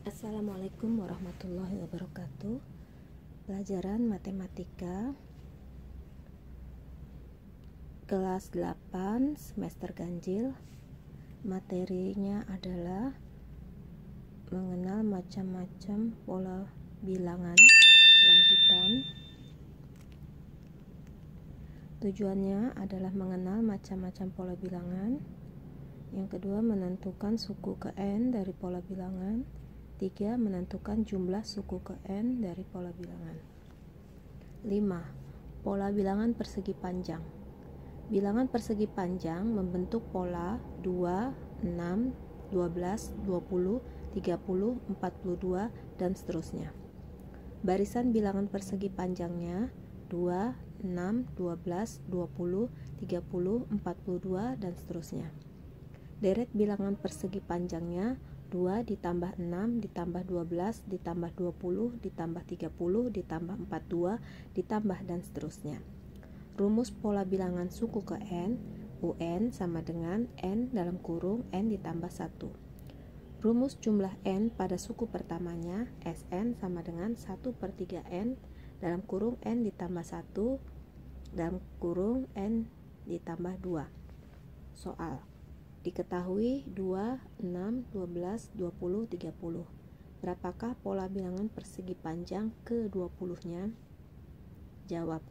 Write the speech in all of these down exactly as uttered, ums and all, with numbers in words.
Assalamualaikum warahmatullahi wabarakatuh. Pelajaran matematika kelas delapan semester ganjil. Materinya adalah mengenal macam-macam pola bilangan lanjutan. Tujuannya adalah mengenal macam-macam pola bilangan. Yang kedua, menentukan suku ke n dari pola bilangan. Tiga, menentukan jumlah suku ke n dari pola bilangan. Lima, pola bilangan persegi panjang. Bilangan persegi panjang membentuk pola dua, enam, dua belas, dua puluh, tiga puluh, empat puluh dua, dan seterusnya. Barisan bilangan persegi panjangnya dua, enam, dua belas, dua puluh, tiga puluh, empat puluh dua, dan seterusnya. Deret bilangan persegi panjangnya dua ditambah enam ditambah dua belas ditambah dua puluh ditambah tiga puluh ditambah empat puluh dua ditambah dan seterusnya. Rumus pola bilangan suku ke n, un sama dengan n dalam kurung n ditambah satu. Rumus jumlah n pada suku pertamanya, Sn sama dengan satu per tiga n dalam kurung n ditambah satu dalam kurung n ditambah dua. Soal. Diketahui dua, enam, dua belas, dua puluh, tiga puluh. Berapakah pola bilangan persegi panjang ke dua puluh-nya? Jawab.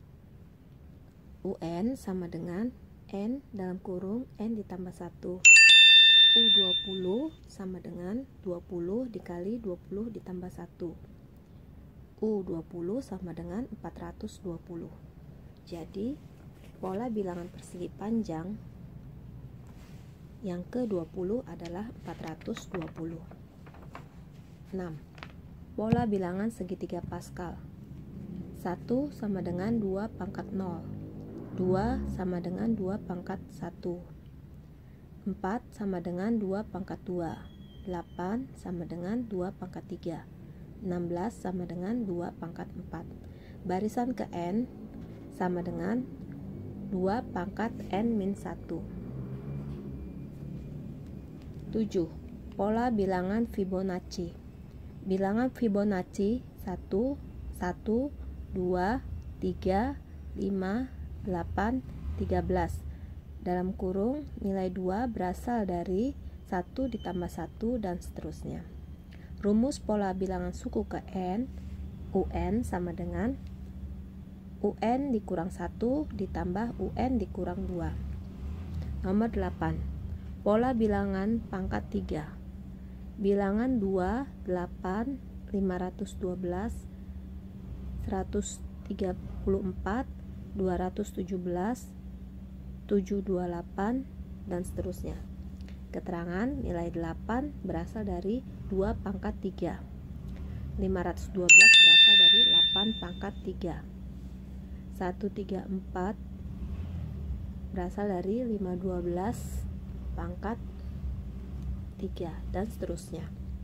Un sama dengan n dalam kurung n ditambah satu. U dua puluh sama dengan dua puluh dikali dua puluh ditambah satu. U dua puluh sama dengan empat ratus dua puluh. Jadi, pola bilangan persegi panjang yang ke dua puluh adalah empat ratus dua puluh. enam. Pola bilangan segitiga Pascal. satu sama dengan dua pangkat nol. dua sama dengan dua pangkat satu. empat sama dengan dua pangkat dua. delapan sama dengan dua pangkat tiga. enam belas sama dengan dua pangkat empat. Barisan ke n sama dengan dua pangkat n min satu. tujuh. Pola bilangan Fibonacci. Bilangan Fibonacci satu, satu, dua, tiga, lima, delapan, tiga belas. Dalam kurung nilai dua berasal dari satu ditambah satu dan seterusnya. Rumus pola bilangan suku ke n, un sama dengan un dikurang satu ditambah un dikurang dua. Nomor delapan. Pola bilangan pangkat tiga. Bilangan dua, delapan, lima ratus dua belas, seratus tiga puluh empat, dua ratus tujuh belas, tujuh ratus dua puluh delapan, dan seterusnya. Keterangan nilai delapan berasal dari dua pangkat tiga. lima ratus dua belas berasal dari delapan pangkat tiga. seratus tiga puluh empat berasal dari lima ratus dua belas pangkat tiga, dan seterusnya.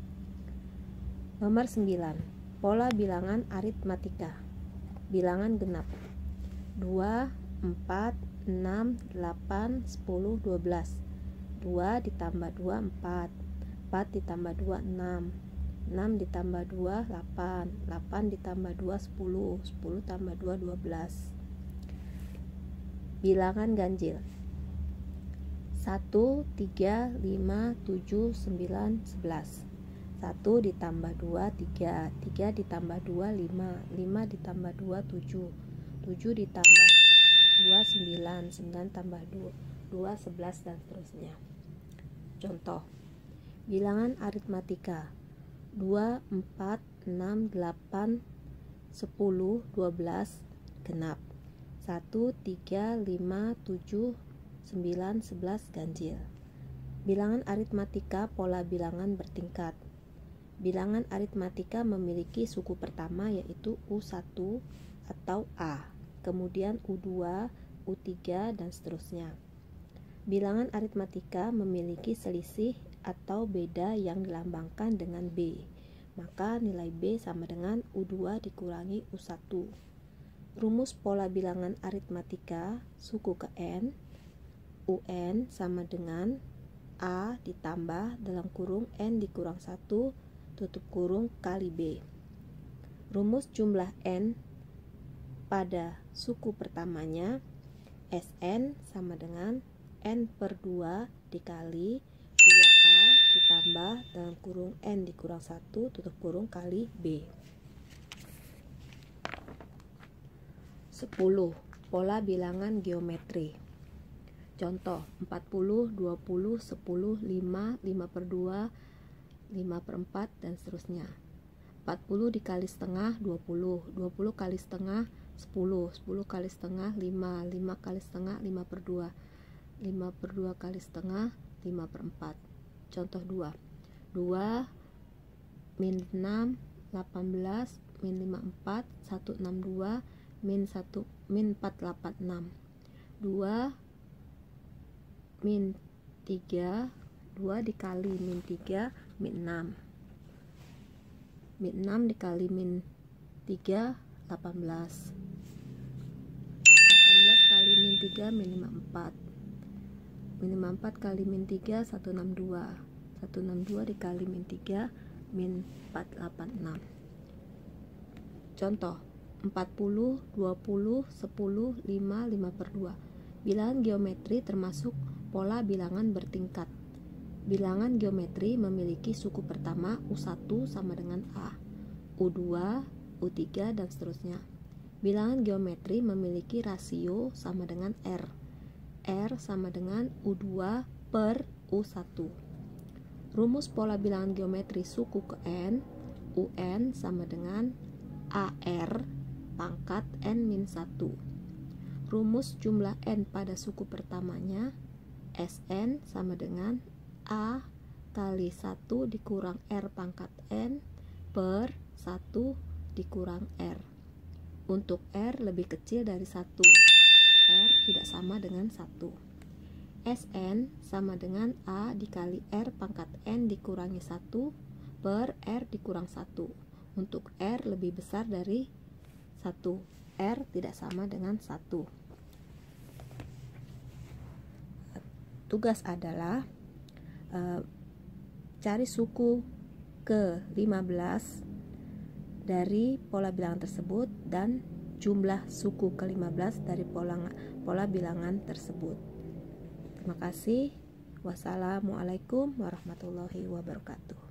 Nomor sembilan. Pola bilangan aritmatika. Bilangan genap. dua, empat, enam, delapan, sepuluh, dua belas. dua ditambah dua, empat. empat ditambah dua, enam. enam ditambah dua, delapan. delapan ditambah dua, sepuluh. sepuluh tambah dua, dua belas. Bilangan ganjil. satu, tiga, lima, tujuh, sembilan, sebelas. satu ditambah dua, tiga. tiga ditambah dua, lima. lima ditambah dua, tujuh. tujuh ditambah dua, sembilan. sembilan tambah dua, dua, sebelas, dan seterusnya. Contoh. Bilangan aritmatika. dua, empat, enam, delapan, sepuluh, dua belas, genap. satu, tiga, lima, tujuh, sembilan, sebelas, ganjil. Bilangan aritmatika pola bilangan bertingkat. Bilangan aritmatika memiliki suku pertama yaitu U satu atau A, kemudian U dua, U tiga, dan seterusnya. Bilangan aritmatika memiliki selisih atau beda yang dilambangkan dengan B, maka nilai B sama dengan U dua dikurangi U satu. Rumus pola bilangan aritmatika suku ke n, un sama dengan A ditambah dalam kurung n dikurang satu tutup kurung kali B. Rumus jumlah N pada suku pertamanya, Sn sama dengan N per dua dikali dua A ditambah dalam kurung N dikurang satu tutup kurung kali B. sepuluh. Pola bilangan geometri. Contoh empat puluh, dua puluh, sepuluh, lima, lima per dua, lima per empat, dan seterusnya. empat puluh dikali setengah dua puluh, dua puluh kali setengah sepuluh, sepuluh kali setengah lima, lima kali setengah lima per dua, lima per dua kali setengah lima per empat. Contoh dua. dua min enam, delapan belas, min lima puluh empat, seratus enam puluh dua, min satu, min empat ratus delapan puluh enam. dua min tiga, dua dikali min tiga, min enam. Min enam dikali min tiga, delapan belas. delapan belas kali min tiga, min lima puluh empat. Min lima puluh empat kali min tiga, seratus enam puluh dua. seratus enam puluh dua dikali min tiga, min empat ratus delapan puluh enam. Contoh empat puluh, dua puluh, sepuluh, lima, lima per dua. Bilangan geometri termasuk pola bilangan bertingkat. Bilangan geometri memiliki suku pertama U satu sama dengan A, U dua, U tiga, dan seterusnya. Bilangan geometri memiliki rasio sama dengan R. R sama dengan U dua per U satu. Rumus pola bilangan geometri suku ke N, U N sama dengan A R pangkat N min satu. Rumus jumlah N pada suku pertamanya, Sn sama dengan A kali satu dikurang R pangkat N per satu dikurang R. Untuk R lebih kecil dari satu, R tidak sama dengan satu. Sn sama dengan A dikali R pangkat N dikurangi satu per R dikurang satu. Untuk R lebih besar dari satu, R tidak sama dengan satu. Tugas adalah uh, cari suku ke lima belas dari pola bilangan tersebut dan jumlah suku ke lima belas dari pola, pola bilangan tersebut. Terima kasih. Wassalamualaikum warahmatullahi wabarakatuh.